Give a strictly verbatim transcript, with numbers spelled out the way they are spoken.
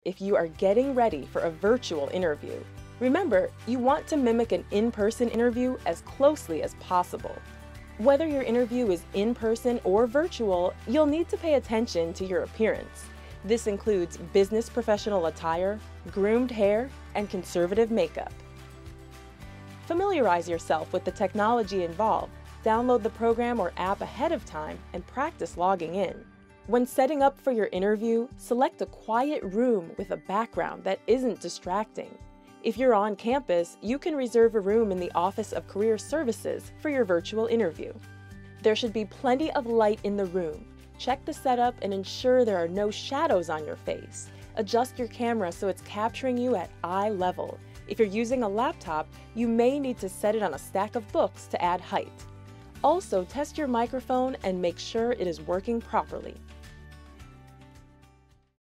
if you are getting ready for a virtual interview. Remember, you want to mimic an in-person interview as closely as possible. Whether your interview is in person or virtual, you'll need to pay attention to your appearance. This includes business professional attire, groomed hair, and conservative makeup. Familiarize yourself with the technology involved. Download the program or app ahead of time and practice logging in. When setting up for your interview, select a quiet room with a background that isn't distracting. If you're on campus, you can reserve a room in the Office of Career Services for your virtual interview. There should be plenty of light in the room. Check the setup and ensure there are no shadows on your face. Adjust your camera so it's capturing you at eye level. If you're using a laptop, you may need to set it on a stack of books to add height. Also, test your microphone and make sure it is working properly.